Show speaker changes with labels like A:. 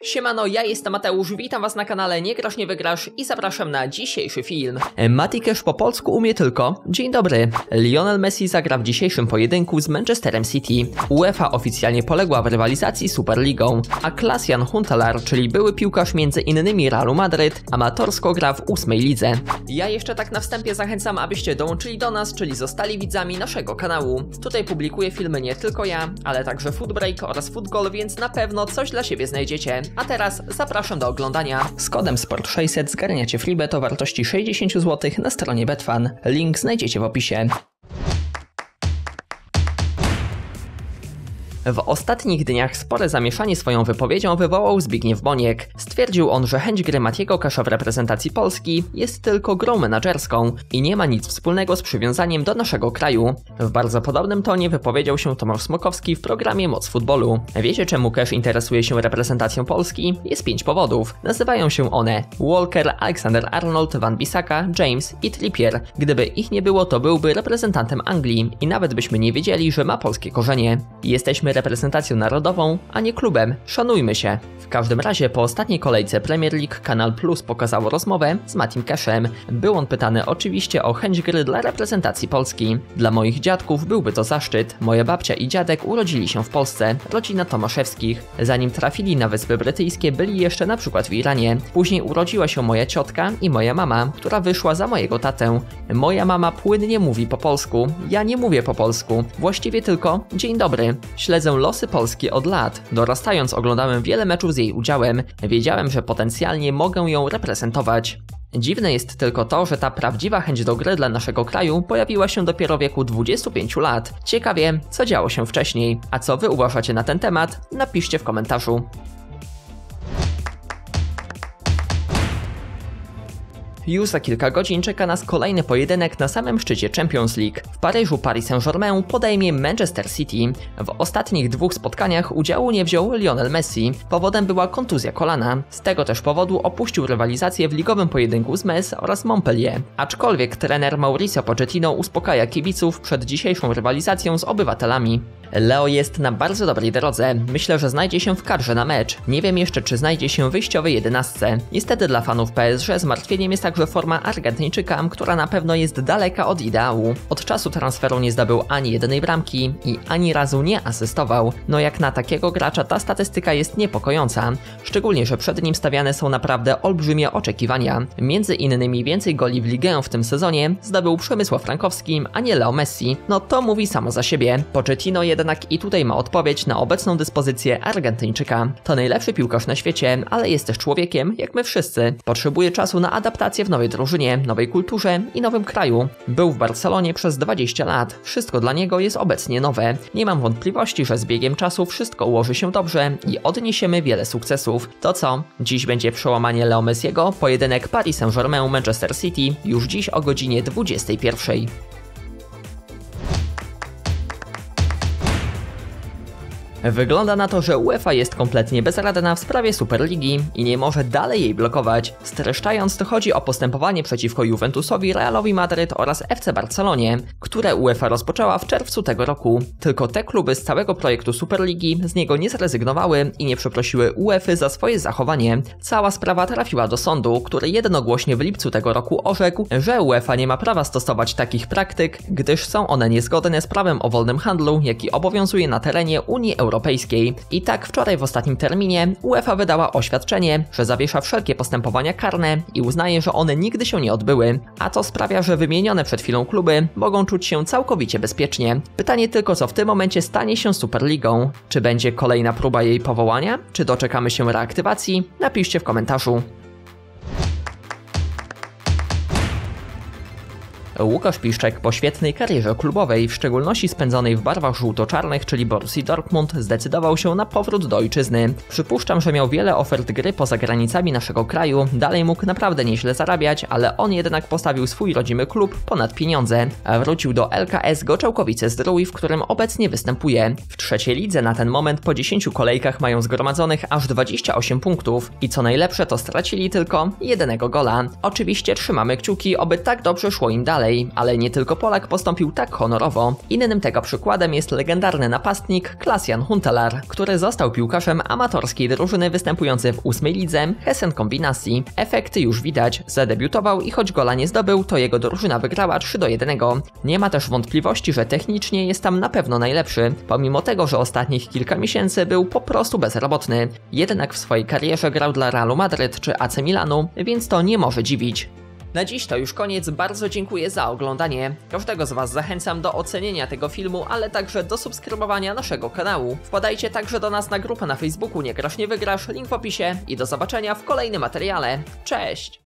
A: Siemano, ja jestem Mateusz, witam was na kanale Nie Grasz Nie Wygrasz i zapraszam na dzisiejszy film. Matty Cash po polsku umie tylko dzień dobry. Lionel Messi zagra w dzisiejszym pojedynku z Manchesterem City. UEFA oficjalnie poległa w rywalizacji Superligą, a Klaas-Jan Huntelaar, czyli były piłkarz między innymi Realu Madryt, amatorsko gra w 8. lidze. Ja jeszcze tak na wstępie zachęcam, abyście dołączyli do nas, czyli zostali widzami naszego kanału. Tutaj publikuję filmy nie tylko ja, ale także Footbreak oraz Footgoal, więc na pewno coś dla siebie znajdziecie. A teraz zapraszam do oglądania. Z kodem SPORT600 zgarniacie freebet o wartości 60 zł na stronie Betfan. Link znajdziecie w opisie. W ostatnich dniach spore zamieszanie swoją wypowiedzią wywołał Zbigniew Boniek. Stwierdził on, że chęć gry Mattiego Casha w reprezentacji Polski jest tylko grą menadżerską i nie ma nic wspólnego z przywiązaniem do naszego kraju. W bardzo podobnym tonie wypowiedział się Tomasz Smokowski w programie Moc Futbolu. Wiecie, czemu Cash interesuje się reprezentacją Polski? Jest 5 powodów. Nazywają się one Walker, Alexander-Arnold, Wan-Bissaka, James i Trippier. Gdyby ich nie było, to byłby reprezentantem Anglii i nawet byśmy nie wiedzieli, że ma polskie korzenie. Jesteśmy reprezentacją narodową, a nie klubem. Szanujmy się. W każdym razie po ostatniej kolejce Premier League Kanal Plus pokazało rozmowę z Mattym Cashem. Był on pytany oczywiście o chęć gry dla reprezentacji Polski. Dla moich dziadków byłby to zaszczyt. Moja babcia i dziadek urodzili się w Polsce, rodzina Tomaszewskich. Zanim trafili na Wyspy Brytyjskie, byli jeszcze na przykład w Iranie. Później urodziła się moja ciotka i moja mama, która wyszła za mojego tatę. Moja mama płynnie mówi po polsku, ja nie mówię po polsku. Właściwie tylko dzień dobry. Śledzę losy Polski od lat. Dorastając oglądałem wiele meczów z jej udziałem. Wiedziałem, że potencjalnie mogę ją reprezentować. Dziwne jest tylko to, że ta prawdziwa chęć do gry dla naszego kraju pojawiła się dopiero w wieku 25 lat. Ciekawie, co działo się wcześniej. A co wy uważacie na ten temat? Napiszcie w komentarzu. Już za kilka godzin czeka nas kolejny pojedynek na samym szczycie Champions League. W Paryżu Paris Saint-Germain podejmie Manchester City. W ostatnich 2 spotkaniach udziału nie wziął Lionel Messi. Powodem była kontuzja kolana. Z tego też powodu opuścił rywalizację w ligowym pojedynku z Metz oraz Montpellier. Aczkolwiek trener Mauricio Pochettino uspokaja kibiców przed dzisiejszą rywalizacją z obywatelami. Leo jest na bardzo dobrej drodze. Myślę, że znajdzie się w kadrze na mecz. Nie wiem jeszcze, czy znajdzie się w wyjściowej 11. Niestety dla fanów PSG zmartwieniem jest także forma Argentyńczyka, która na pewno jest daleka od ideału. Od czasu transferu nie zdobył ani jednej bramki i ani razu nie asystował. No jak na takiego gracza ta statystyka jest niepokojąca. Szczególnie, że przed nim stawiane są naprawdę olbrzymie oczekiwania. Między innymi więcej goli w ligę w tym sezonie zdobył Przemysław Frankowski, a nie Leo Messi. No to mówi samo za siebie. Pochettino jednak i tutaj ma odpowiedź na obecną dyspozycję Argentyńczyka. To najlepszy piłkarz na świecie, ale jest też człowiekiem, jak my wszyscy. Potrzebuje czasu na adaptację w nowej drużynie, nowej kulturze i nowym kraju. Był w Barcelonie przez 20 lat. Wszystko dla niego jest obecnie nowe. Nie mam wątpliwości, że z biegiem czasu wszystko ułoży się dobrze i odniesiemy wiele sukcesów. To co? Dziś będzie przełamanie Leo Messiego, pojedynek Paris Saint-Germain-Manchester City, już dziś o godzinie 21. Wygląda na to, że UEFA jest kompletnie bezradna w sprawie Superligi i nie może dalej jej blokować. Streszczając, to chodzi o postępowanie przeciwko Juventusowi, Realowi Madryt oraz FC Barcelonie, które UEFA rozpoczęła w czerwcu tego roku. Tylko te kluby z całego projektu Superligi z niego nie zrezygnowały i nie przeprosiły UEFA za swoje zachowanie. Cała sprawa trafiła do sądu, który jednogłośnie w lipcu tego roku orzekł, że UEFA nie ma prawa stosować takich praktyk, gdyż są one niezgodne z prawem o wolnym handlu, jaki obowiązuje na terenie Unii Europejskiej. I tak wczoraj w ostatnim terminie UEFA wydała oświadczenie, że zawiesza wszelkie postępowania karne i uznaje, że one nigdy się nie odbyły, a to sprawia, że wymienione przed chwilą kluby mogą czuć się całkowicie bezpiecznie. Pytanie tylko, co w tym momencie stanie się z Superligą? Czy będzie kolejna próba jej powołania? Czy doczekamy się reaktywacji? Napiszcie w komentarzu. Łukasz Piszczek po świetnej karierze klubowej, w szczególności spędzonej w barwach żółto-czarnych, czyli Borussii Dortmund, zdecydował się na powrót do ojczyzny. Przypuszczam, że miał wiele ofert gry poza granicami naszego kraju, dalej mógł naprawdę nieźle zarabiać, ale on jednak postawił swój rodzimy klub ponad pieniądze. Wrócił do LKS Goczałkowice-Zdrój, w którym obecnie występuje. W trzeciej lidze na ten moment po 10 kolejkach mają zgromadzonych aż 28 punktów i co najlepsze, to stracili tylko jednego gola. Oczywiście trzymamy kciuki, oby tak dobrze szło im dalej. dalej, ale nie tylko Polak postąpił tak honorowo. Innym tego przykładem jest legendarny napastnik Klaas-Jan Huntelaar, który został piłkarzem amatorskiej drużyny występującej w 8. lidze Hessen Kombinacji. Efekty już widać, zadebiutował i choć gola nie zdobył, to jego drużyna wygrała 3-1. Nie ma też wątpliwości, że technicznie jest tam na pewno najlepszy, pomimo tego, że ostatnich kilka miesięcy był po prostu bezrobotny. Jednak w swojej karierze grał dla Realu Madryt czy AC Milanu, więc to nie może dziwić. Na dziś to już koniec, bardzo dziękuję za oglądanie. Każdego z Was zachęcam do ocenienia tego filmu, ale także do subskrybowania naszego kanału. Wpadajcie także do nas na grupę na Facebooku Nie Grasz Nie Wygrasz, link w opisie i do zobaczenia w kolejnym materiale. Cześć!